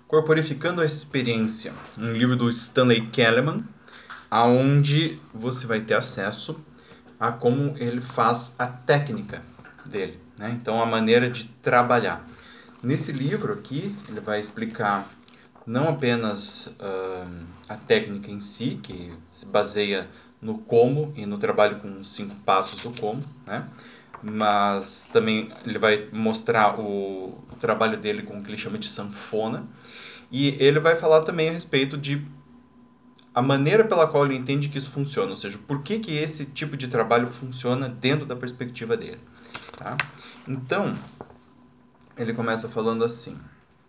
Corporificando a Experiência, um livro do Stanley Keleman, aonde você vai ter acesso a como ele faz a técnica dele, né? Então, a maneira de trabalhar. Nesse livro aqui, ele vai explicar não apenas a técnica em si, que se baseia no como e no trabalho com os 5 passos do como, né? Mas também ele vai mostrar o trabalho dele com o que ele chama de sanfona, e ele vai falar também a respeito de a maneira pela qual ele entende que isso funciona, ou seja, por que esse tipo de trabalho funciona dentro da perspectiva dele. Tá? Então, ele começa falando assim: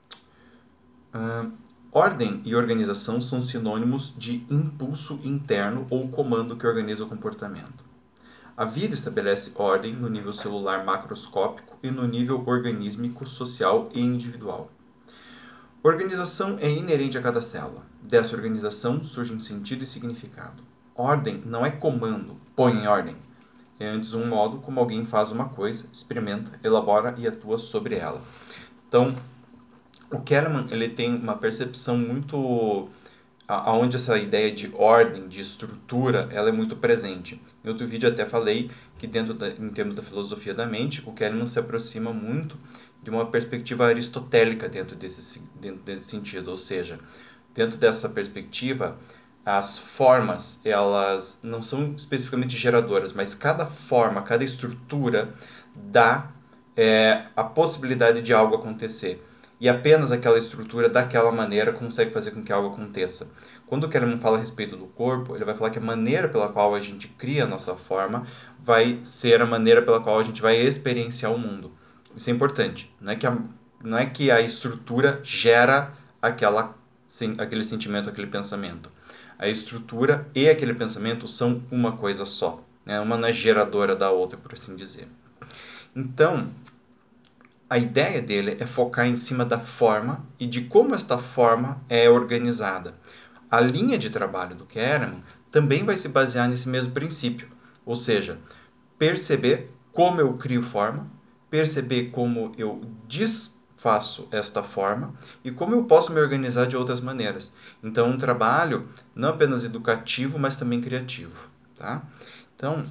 ordem e organização são sinônimos de impulso interno ou comando que organiza o comportamento. A vida estabelece ordem no nível celular macroscópico e no nível organísmico, social e individual. Organização é inerente a cada célula. Dessa organização surgem sentido e significado. Ordem não é comando, põe em ordem. É antes um modo como alguém faz uma coisa, experimenta, elabora e atua sobre ela. Então, o Keleman, ele tem uma percepção muito aonde essa ideia de ordem, de estrutura, ela é muito presente. Em outro vídeo até falei que em termos da filosofia da mente, o Keleman se aproxima muito de uma perspectiva aristotélica dentro desse sentido, ou seja, dentro dessa perspectiva, as formas, elas não são especificamente geradoras, mas cada forma, cada estrutura dá a possibilidade de algo acontecer. E apenas aquela estrutura, daquela maneira, consegue fazer com que algo aconteça. Quando o Keleman fala a respeito do corpo, ele vai falar que a maneira pela qual a gente cria a nossa forma vai ser a maneira pela qual a gente vai experienciar o mundo. Isso é importante. Não é que a estrutura gera aquele sentimento, aquele pensamento. A estrutura e aquele pensamento são uma coisa só. Né? Uma não é geradora da outra, por assim dizer. Então, a ideia dele é focar em cima da forma e de como esta forma é organizada. A linha de trabalho do Kahneman também vai se basear nesse mesmo princípio, ou seja, perceber como eu crio forma, perceber como eu desfaço esta forma e como eu posso me organizar de outras maneiras. Então, um trabalho não apenas educativo, mas também criativo. Tá? Então,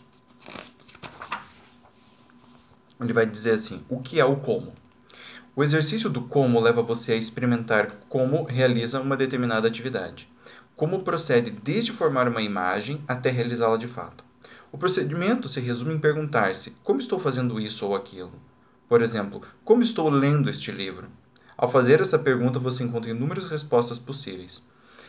ele vai dizer assim: o que é o como? O exercício do como leva você a experimentar como realiza uma determinada atividade. Como procede desde formar uma imagem até realizá-la de fato. O procedimento se resume em perguntar-se: como estou fazendo isso ou aquilo? Por exemplo, como estou lendo este livro? Ao fazer essa pergunta, você encontra inúmeras respostas possíveis.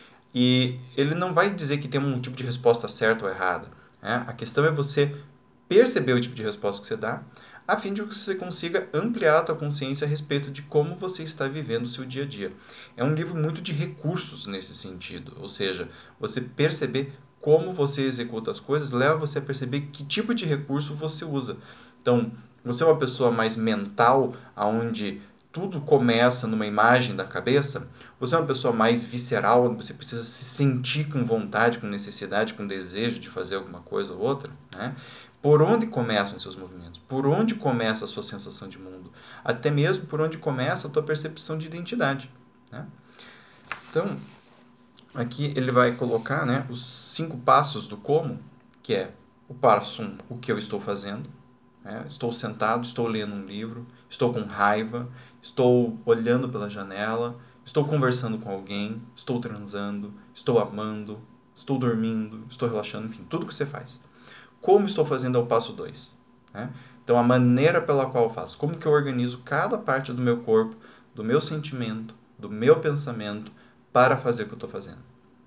E ele não vai dizer que tem um tipo de resposta certa ou errada. Né? A questão é você perceber o tipo de resposta que você dá, a fim de que você consiga ampliar a sua consciência a respeito de como você está vivendo o seu dia a dia. É um livro muito de recursos nesse sentido, ou seja, você perceber como você executa as coisas leva você a perceber que tipo de recurso você usa. Então, você é uma pessoa mais mental, onde tudo começa numa imagem da cabeça, você é uma pessoa mais visceral, onde você precisa se sentir com vontade, com necessidade, com desejo de fazer alguma coisa ou outra, né? Por onde começam os seus movimentos? Por onde começa a sua sensação de mundo? Até mesmo por onde começa a tua percepção de identidade, né? Então, aqui ele vai colocar, né, os 5 passos do como, que é o passo 1, o que eu estou fazendo. Estou sentado, estou lendo um livro, estou com raiva, estou olhando pela janela, estou conversando com alguém, estou transando, estou amando, estou dormindo, estou relaxando, enfim, tudo que você faz. Como estou fazendo é o passo 2. Né? Então, a maneira pela qual eu faço, como que eu organizo cada parte do meu corpo, do meu sentimento, do meu pensamento, para fazer o que eu estou fazendo.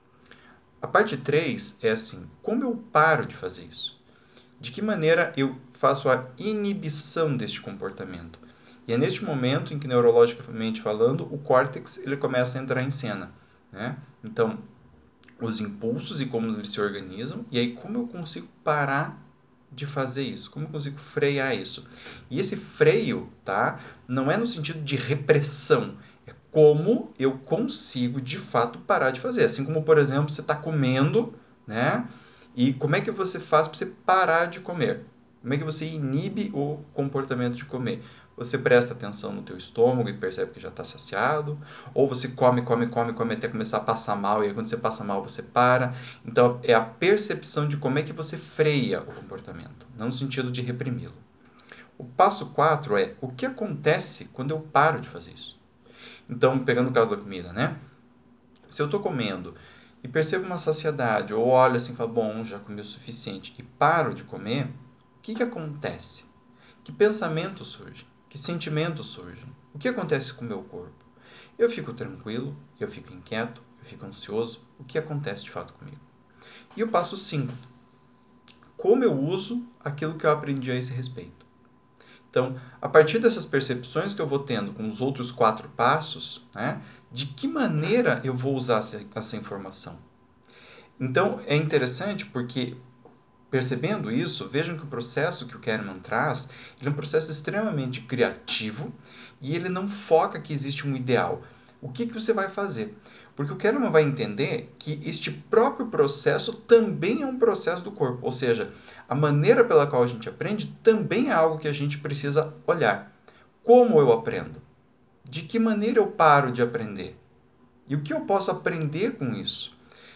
A parte 3 é assim, como eu paro de fazer isso? De que maneira eu faço a inibição deste comportamento? E é neste momento em que, neurologicamente falando, o córtex ele começa a entrar em cena. Né? Então, os impulsos e como eles se organizam, e aí como eu consigo parar de fazer isso, como eu consigo frear isso. E esse freio, tá, não é no sentido de repressão, é como eu consigo de fato parar de fazer. Assim como, por exemplo, você está comendo, né, e como é que você faz para você parar de comer? Como é que você inibe o comportamento de comer? Você presta atenção no teu estômago e percebe que já está saciado, ou você come até começar a passar mal, e aí quando você passa mal você para. Então é a percepção de como é que você freia o comportamento, não no sentido de reprimi-lo. O passo 4 é o que acontece quando eu paro de fazer isso. Então, pegando o caso da comida, né? Se eu estou comendo e percebo uma saciedade, ou olho assim e falo, bom, já comi o suficiente, e paro de comer, o que acontece? Que pensamentos surgem? Que sentimentos surgem? O que acontece com o meu corpo? Eu fico tranquilo, eu fico inquieto, eu fico ansioso. O que acontece de fato comigo? E o passo 5. Como eu uso aquilo que eu aprendi a esse respeito? Então, a partir dessas percepções que eu vou tendo com os outros 4 passos, né, de que maneira eu vou usar essa informação? Então, é interessante porque, percebendo isso, vejam que o processo que o Kahneman traz, ele é um processo extremamente criativo e ele não foca que existe um ideal. O que você vai fazer? Porque o Kahneman vai entender que este próprio processo também é um processo do corpo. Ou seja, a maneira pela qual a gente aprende também é algo que a gente precisa olhar. Como eu aprendo? De que maneira eu paro de aprender? E o que eu posso aprender com isso?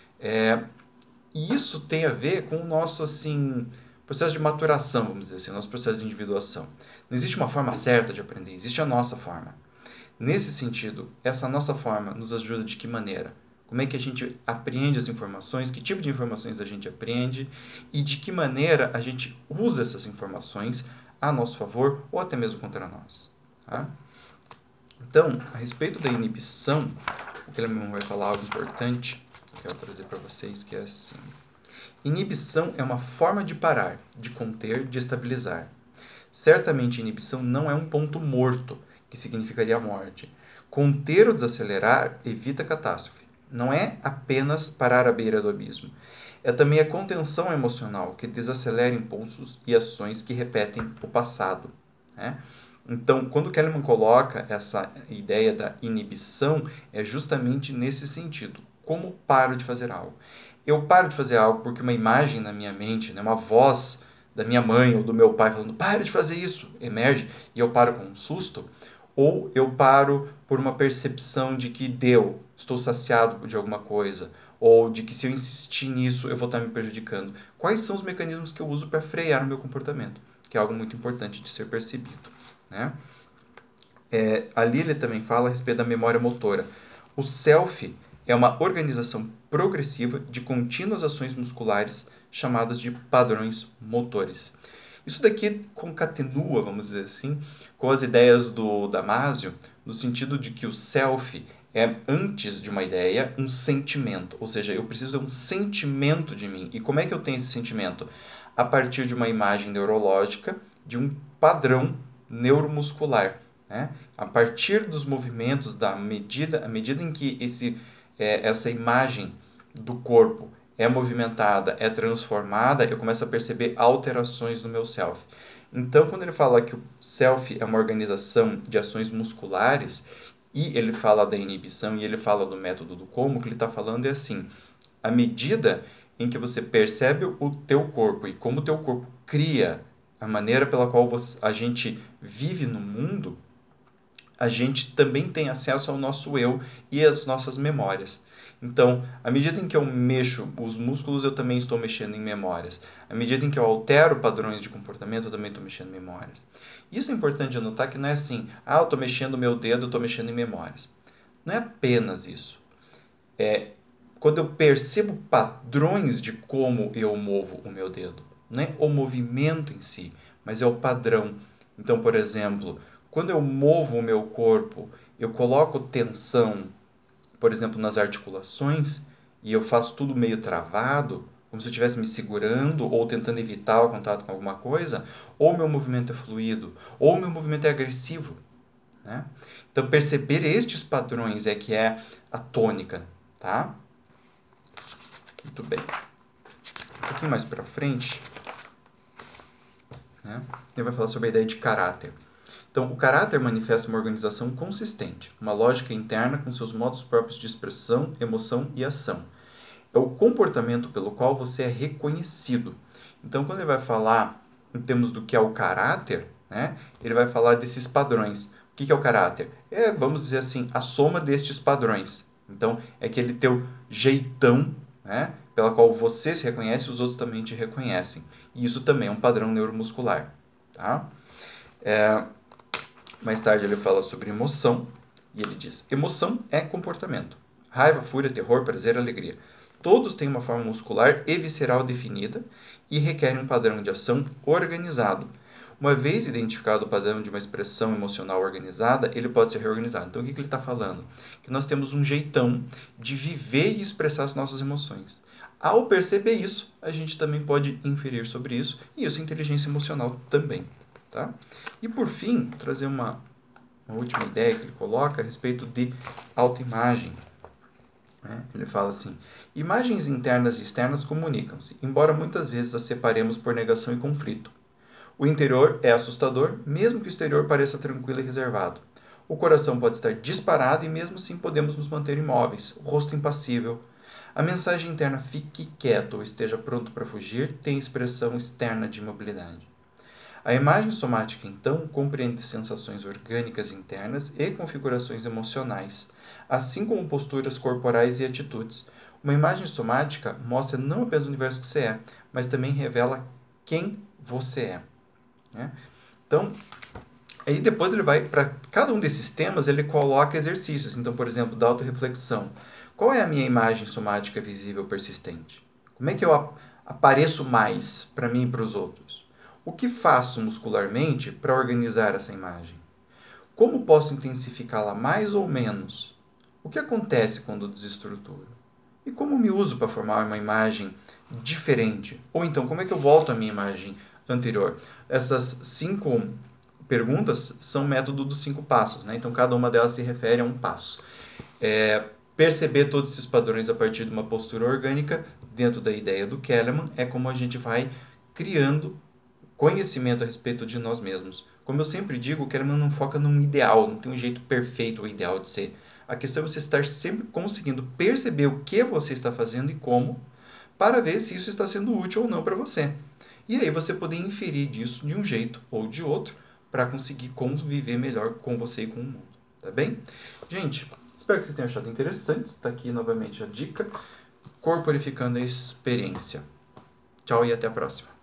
E isso tem a ver com o nosso processo de maturação, vamos dizer assim, nosso processo de individuação. Não existe uma forma certa de aprender, existe a nossa forma. Nesse sentido, essa nossa forma nos ajuda de que maneira? Como é que a gente apreende as informações, que tipo de informações a gente aprende e de que maneira a gente usa essas informações a nosso favor ou até mesmo contra nós. Tá? Então, a respeito da inibição, o Kahneman vai falar algo importante que eu quero trazer para vocês, que é assim. Inibição é uma forma de parar, de conter, de estabilizar. Certamente, inibição não é um ponto morto, que significaria a morte. Conter ou desacelerar evita catástrofe. Não é apenas parar à beira do abismo. É também a contenção emocional, que desacelera impulsos e ações que repetem o passado. Né? Então, quando Kahneman coloca essa ideia da inibição, é justamente nesse sentido. Como paro de fazer algo? Eu paro de fazer algo porque uma imagem na minha mente, né, uma voz da minha mãe ou do meu pai falando, pare de fazer isso, emerge, e eu paro com um susto, ou eu paro por uma percepção de que deu, estou saciado de alguma coisa, ou de que se eu insistir nisso eu vou estar me prejudicando. Quais são os mecanismos que eu uso para frear o meu comportamento? Que é algo muito importante de ser percebido. Né? Ali ele também fala a respeito da memória motora. O self é uma organização progressiva de contínuas ações musculares chamadas de padrões motores. Isso daqui concatenua, vamos dizer assim, com as ideias do Damasio, no sentido de que o self é, antes de uma ideia, um sentimento. Ou seja, eu preciso de um sentimento de mim. E como é que eu tenho esse sentimento? A partir de uma imagem neurológica, de um padrão neuromuscular. Né? A partir dos movimentos, à medida em que essa imagem do corpo é movimentada, é transformada, eu começo a perceber alterações no meu self. Então, quando ele fala que o self é uma organização de ações musculares, e ele fala da inibição, e ele fala do método do como, o que ele está falando é assim, à medida em que você percebe o teu corpo e como o teu corpo cria a maneira pela qual a gente vive no mundo, a gente também tem acesso ao nosso eu e às nossas memórias. Então, à medida em que eu mexo os músculos, eu também estou mexendo em memórias. À medida em que eu altero padrões de comportamento, eu também estou mexendo em memórias. Isso é importante anotar que não é assim, eu estou mexendo o meu dedo, eu estou mexendo em memórias. Não é apenas isso. Quando eu percebo padrões de como eu movo o meu dedo. Não é o movimento em si, mas é o padrão. Então, por exemplo, quando eu movo o meu corpo, eu coloco tensão, por exemplo, nas articulações, e eu faço tudo meio travado, como se eu estivesse me segurando ou tentando evitar o contato com alguma coisa, ou meu movimento é fluido, ou meu movimento é agressivo. Né? Então, perceber estes padrões é que é a tônica. Tá? Muito bem. Um pouquinho mais para frente, né? Ele vai falar sobre a ideia de caráter. Então, o caráter manifesta uma organização consistente, uma lógica interna com seus modos próprios de expressão, emoção e ação. É o comportamento pelo qual você é reconhecido. Então, quando ele vai falar em termos do que é o caráter, né? Ele vai falar desses padrões. O que é o caráter? É, vamos dizer assim, a soma destes padrões. Então, é aquele teu jeitão, né? Pela qual você se reconhece, os outros também te reconhecem. E isso também é um padrão neuromuscular, tá? Mais tarde ele fala sobre emoção, e ele diz: emoção é comportamento. Raiva, fúria, terror, prazer, alegria. Todos têm uma forma muscular e visceral definida e requerem um padrão de ação organizado. Uma vez identificado o padrão de uma expressão emocional organizada, ele pode ser reorganizado. Então, o que ele está falando? Que nós temos um jeitão de viver e expressar as nossas emoções. Ao perceber isso, a gente também pode inferir sobre isso, e isso é inteligência emocional também. Tá? E por fim, trazer uma última ideia que ele coloca a respeito de autoimagem. Né? Ele fala assim: imagens internas e externas comunicam-se, embora muitas vezes as separemos por negação e conflito. O interior é assustador, mesmo que o exterior pareça tranquilo e reservado. O coração pode estar disparado e mesmo assim podemos nos manter imóveis, o rosto impassível. A mensagem interna fique quieto ou esteja pronto para fugir tem expressão externa de imobilidade. A imagem somática, então, compreende sensações orgânicas internas e configurações emocionais, assim como posturas corporais e atitudes. Uma imagem somática mostra não apenas o universo que você é, mas também revela quem você é. Né? Então, aí depois ele vai, para cada um desses temas, ele coloca exercícios. Então, por exemplo, da autorreflexão. Qual é a minha imagem somática visível persistente? Como é que eu apareço mais para mim e para os outros? O que faço muscularmente para organizar essa imagem? Como posso intensificá-la mais ou menos? O que acontece quando desestruturo? E como me uso para formar uma imagem diferente? Ou então, como é que eu volto à minha imagem anterior? Essas 5 perguntas são o método dos 5 passos, né? Então, cada uma delas se refere a um passo. Perceber todos esses padrões a partir de uma postura orgânica, dentro da ideia do Kellerman, é como a gente vai criando conhecimento a respeito de nós mesmos. Como eu sempre digo, o Kellerman não foca num ideal, não tem um jeito perfeito ou ideal de ser. A questão é você estar sempre conseguindo perceber o que você está fazendo e como, para ver se isso está sendo útil ou não para você. E aí você poder inferir disso de um jeito ou de outro, para conseguir conviver melhor com você e com o mundo. Tá bem? Gente, espero que vocês tenham achado interessante. Está aqui novamente a dica, corporificando a experiência. Tchau e até a próxima.